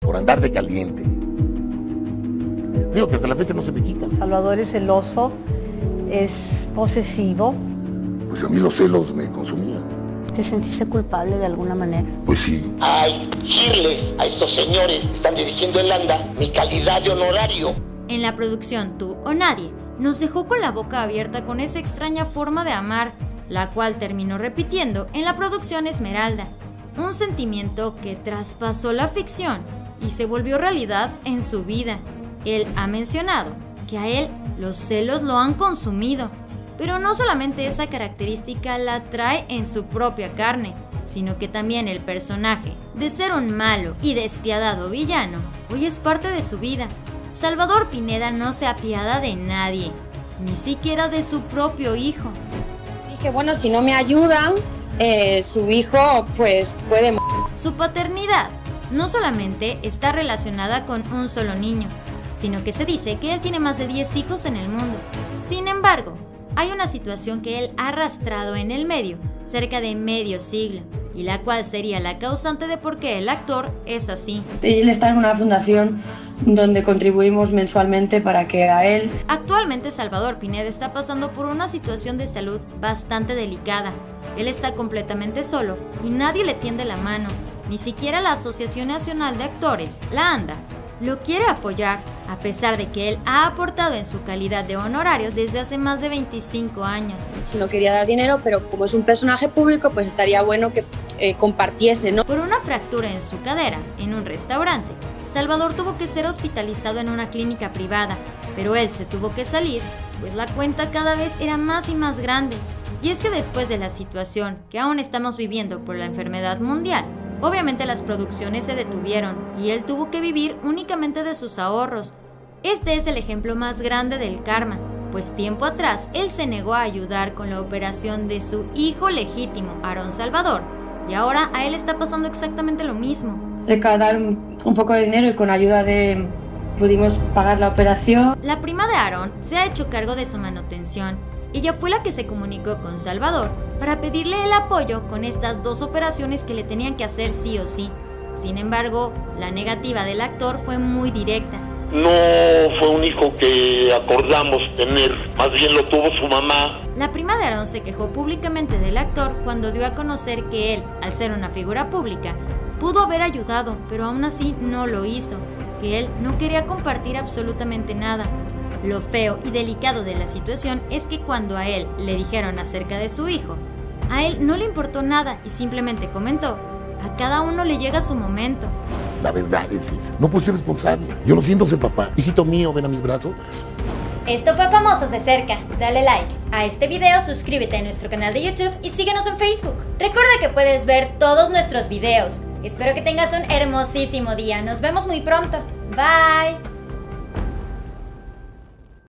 por andar de caliente. Digo que hasta la fecha no se me quita. Salvador es celoso, es posesivo. Pues a mí los celos me consumían. ¿Te sentiste culpable de alguna manera? Pues sí. Ay, decirle a estos señores que están dirigiendo el ANDA mi calidad de honorario. En la producción Tú o Nadie, nos dejó con la boca abierta con esa extraña forma de amar, la cual terminó repitiendo en la producción Esmeralda, un sentimiento que traspasó la ficción y se volvió realidad en su vida. Él ha mencionado que a él los celos lo han consumido, pero no solamente esa característica la trae en su propia carne, sino que también el personaje, de ser un malo y despiadado villano, hoy es parte de su vida. Salvador Pineda no se apiada de nadie, ni siquiera de su propio hijo. Dije, bueno, si no me ayudan, su hijo pues puede morir. Su paternidad no solamente está relacionada con un solo niño, sino que se dice que él tiene más de 10 hijos en el mundo. Sin embargo, hay una situación que él ha arrastrado en el medio cerca de medio siglo, y la cual sería la causante de por qué el actor es así. Él está en una fundación donde contribuimos mensualmente para que a él... Actualmente Salvador Pineda está pasando por una situación de salud bastante delicada. Él está completamente solo y nadie le tiende la mano, ni siquiera la Asociación Nacional de Actores, la ANDA, lo quiere apoyar, a pesar de que él ha aportado en su calidad de honorario desde hace más de 25 años. No quería dar dinero, pero como es un personaje público, pues estaría bueno que compartiese, ¿no? Por una fractura en su cadera, en un restaurante, Salvador tuvo que ser hospitalizado en una clínica privada, pero él se tuvo que salir, pues la cuenta cada vez era más y más grande. Y es que después de la situación que aún estamos viviendo por la enfermedad mundial, obviamente las producciones se detuvieron y él tuvo que vivir únicamente de sus ahorros. Este es el ejemplo más grande del karma, pues tiempo atrás él se negó a ayudar con la operación de su hijo legítimo, Aarón Salvador, y ahora a él está pasando exactamente lo mismo. Le acaba de dar un poco de dinero y con ayuda de... pudimos pagar la operación. La prima de Aarón se ha hecho cargo de su manutención. Ella fue la que se comunicó con Salvador para pedirle el apoyo con estas 2 operaciones que le tenían que hacer sí o sí. Sin embargo, la negativa del actor fue muy directa. No fue un hijo que acordamos tener, más bien lo tuvo su mamá. La prima de Aarón se quejó públicamente del actor cuando dio a conocer que él, al ser una figura pública, pudo haber ayudado, pero aún así no lo hizo, que él no quería compartir absolutamente nada. Lo feo y delicado de la situación es que cuando a él le dijeron acerca de su hijo, a él no le importó nada y simplemente comentó: a cada uno le llega su momento. La verdad es esa. No puedo ser responsable. Yo no siento ser papá. Hijito mío, ven a mis brazos. Esto fue Famosos de Cerca. Dale like a este video, suscríbete a nuestro canal de YouTube y síguenos en Facebook. Recuerda que puedes ver todos nuestros videos. Espero que tengas un hermosísimo día. Nos vemos muy pronto. Bye.